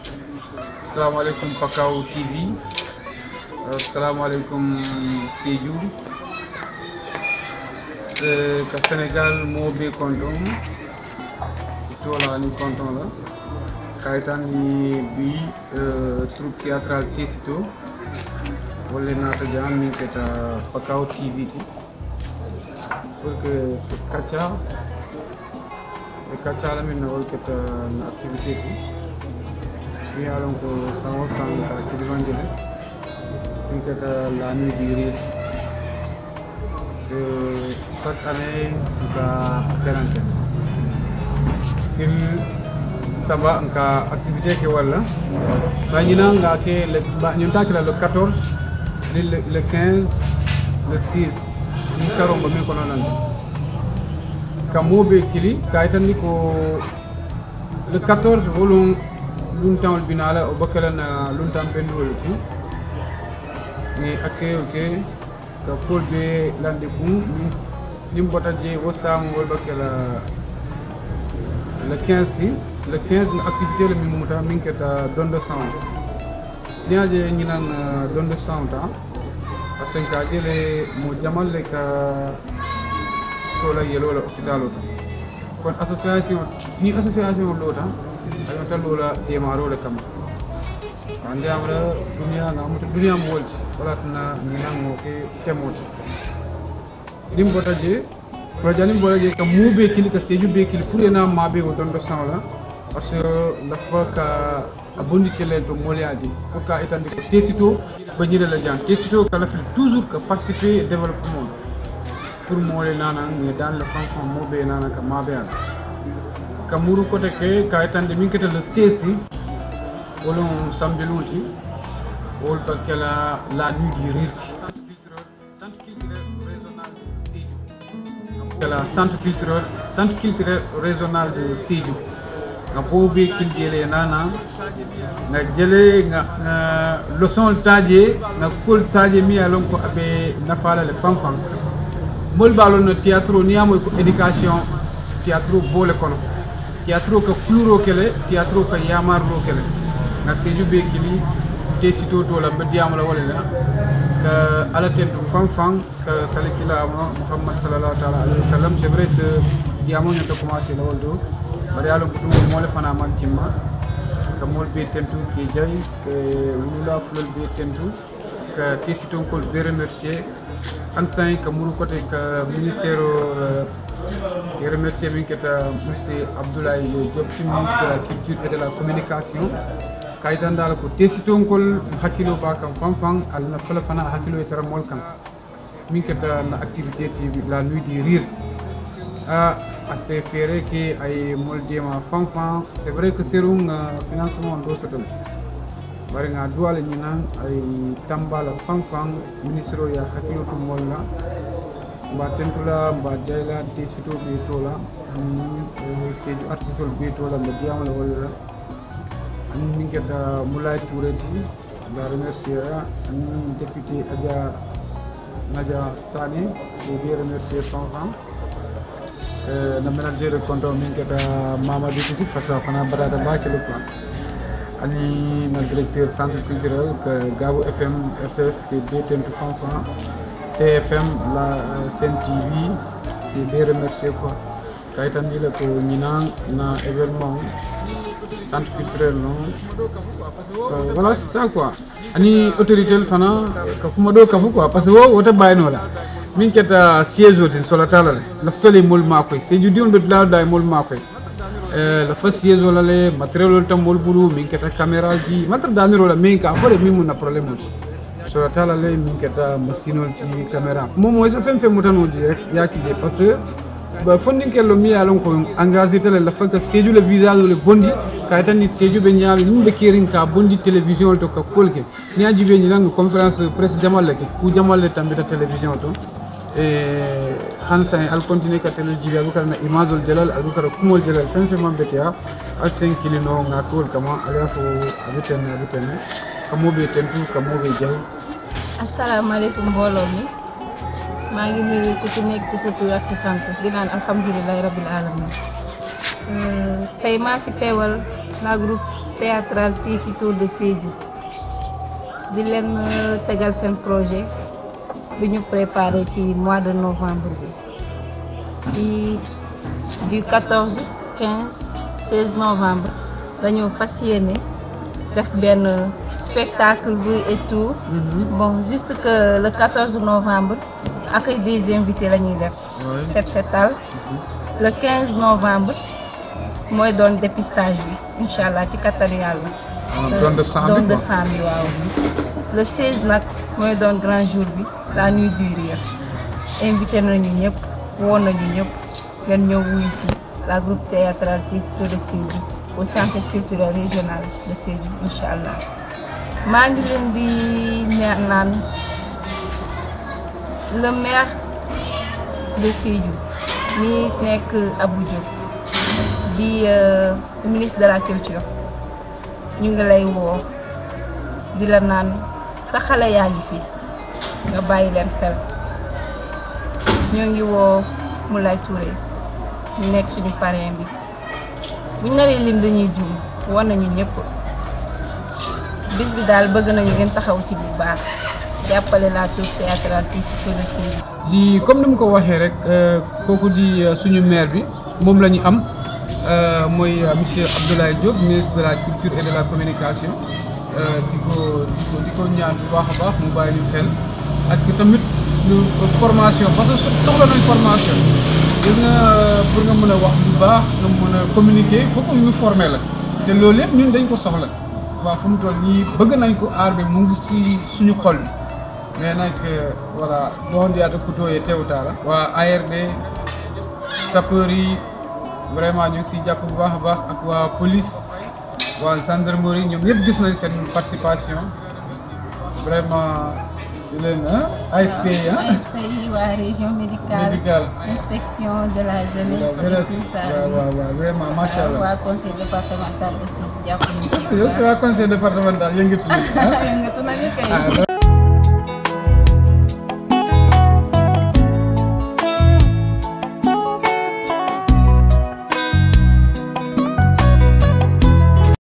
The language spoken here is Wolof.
Assalamualaikum Pakao TV. Assalamualaikum Sédhiou. Ka Sénégal mo be konton. Tola ni konton la. Kaitan ni bi troupe théâtrale Tessito. Wala nata jam min keta Pakao TV ti. Pour que kacha la min wala keta na activité ti. Oui, alors que ça va sans caractérisation de la nuit du rire. Chaque année, on a quarantaine. Ça va, on a activité qui est là. Maintenant, on a le 14, le 15, le 6. Nous avons mis le 14, luntam binala o bakalana luntam pendulti ni akke ka polbe lande fu nim botaje wo sam wol bakala le 15 na activité le min muta min keta dondo sound niaje ni nan dondo sound ta parce que ajele mo jamal le ka sola yelo la hôpitalo kon association lota ayo talola demaro le kam ande amra dunia molti wala tana nango ke temoti dim botaje projani bolaje ka mube kili ka seju be kili pour ena mabe o dondo sala parce que la fois ka abondi kele to moliaji ko ka etandi ko Tessito banyire la jan Tessito ka la fait toujours que participer développement pour molé nana ni dans le franc mobe nana ka mabe an Kamuru côté que Kaitande Minketa le 16 on samedi lundi on parce que la nuit du rire centre culturel régional de Sédhiou nga bobe kilgele nana nga jele nga leçon tadje nga kol tadje mi alon ko abe nafala le fanfan mol balon no théâtre ni amoy ko éducation théâtre bolé kono théâtre ka fluro kele théâtre ka yamarlo kele na Sédhiou be kili Tessito to la bediam la wala ka ala tentu fanfan ka salikila Muhammad sallallahu alaihi wasallam c'est vrai que diamo ñu to commencer la woldo bari ala ko mo le fana man timma ka mol be tentu ki jay ke wula flol be tentu ka Tessito ko be remercier ansay ka muru côté ka ministère et remercier Mr. Abdoulaye Diop, ministre de la Culture et de la Communication. Kaitan dal ko Tessito ngol hakilo ba kam fanfan al na fala fana hakilo e tara mol kam min keta na activité ti la nuit du rire assez ferré que ay mol dema fanfan c'est vrai que c'est un financement do total bari nga duwale ni nan ay tambala fanfan ministre ya hakilo to mol la mba tentula mba jayla Tessito be tola Sédhiou article be tola mba diamala wala min keta Moulay Toureti la remercier député Adja Nadia Sani et bien remercier son femme le manager de compte min keta Mamadou Touti parce que fana barada ba ke le plan ani na directeur centre culturel que Gabo FM FS que be tentu fanfan TFM la Sen TV et bien remercier quoi kaitan dile ko ñinan na événement centre culturel non voilà c'est ça quoi ani autorité fana ka fuma do kafu quoi parce que wota bayno la min keta siège otin sola talale laftole mol makoy c'est du dion be la day mol makoy la fa siège wala le matériel tam mol bulu min keta caméra ji matra daniro la min ka fore min na problème sola talale min keta machine ci caméra momo sa fem fem mutano di rek yakije parce que ba fondin kello mi alon ko engagé tele la fa ka Sédhiou le visage le bondi kaytan ni Sédhiou be nyaami num be kerin ka bondi télévision to ka kolke ni aji be ni lang conférence presse jamal le ku jamal le tambita télévision to e hansa al continue ka télévision abu kana imadul jalal abu kana kumol jalal fen fe mambetia al 5 kilino nga kol kama ala fo abitene kamo be tentu kamo be jay assalamu alaykum mbolo mi maa ngi nuyu ku ci nekk ci sa tur ak sa sant di naan alhamdulilah rabbil alamin tey maa fi teewal la groupe théâtral Tessiture de Sédhiou di leen tegal seen projet bi ñu préparé ci mois de novembre bi du 14 15 16 novembre dañoo fas yéene def benn spectacle bi et tout. Bon juste que le 14 novembre accueil des invités la ñuy def. set setal le 15 novembre mooy doon dépistage bi incha allah ci kattanu yàlla. don de sang bi waaw. le 16 nag mooy doon grand jour bi la nuit du rire invité nañu ñëpp woon nañu ñëpp ngeen ñëw wuyu si la groupe théâtral Tessiture de Sédhiou au centre culturel régional de Sédhiou incha allah. maa ngi leen di naan le maire de Sédhiou mi nekk Abou Diop di ministre de la culture ñu ngi lay woo di la naan sa xale yaa ngi fi nga bàyyi leen xel. ñoo ngi woo Moulay Touré ñu nekk suñu parrain bi buñ naree lim dañuy jum woon nañu ñëpp bis bi daal bëgg nañu ngeen taxaw ci bu baax jàppale la troupe théâtrale Tessiture de Sédhiou. di comme ni mu ko waxee rek kooku di suñu maire bi moom la ñu am mooy monsieur Abdoulaye Diop ministre de la culture et de la communication di ko ñaan bu baax a baax mu bàyyi ñu xel ak tamit formation parce que soxla nañ formation gis nga pour nga mën a wax bu baax nga mën a communiquer foog ñu former la te loolu yëpp ñun dañ ko soxla waaw fu mu toll nii bëgg nañ ko aar bi mu ngi si suñu xol bi mais nag voilà doon yaata kutooyee teewtaa la waa ARD sapeur yi vraiment ñu ngi siy jàpp bu baax a baax ak waa police waa gendarmerie ñoom ñëpp gis nañ seen participation vraiment di leen ASP yi waa région médicale inspection de la jeunesse et tout ça waaw vraiment macha allah waa conseil départemental aussi jàpp nañu yow si waa conseil départemental yëngatu nañu kay